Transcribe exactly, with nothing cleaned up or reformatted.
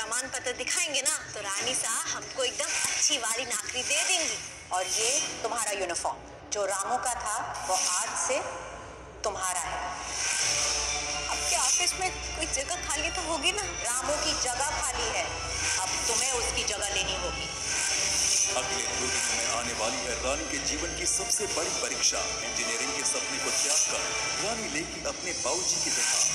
प्रमाण पत्र दिखाएंगे ना तो रानी साहब हमको एकदम अच्छी वाली नौकरी दे देंगी। और ये तुम्हारा यूनिफॉर्म जो रामू का था वो आज से तुम्हारा है। आपके ऑफिस में कोई जगह खाली तो होगी ना? रामू की जगह खाली है, अब तुम्हें उसकी जगह लेनी होगी। अगले दो दिनों में आने वाली है रानी के जीवन की सबसे बड़ी परीक्षा। इंजीनियरिंग के सपने को त्याग कर रानी लेगी अपने बाबूजी की जगह।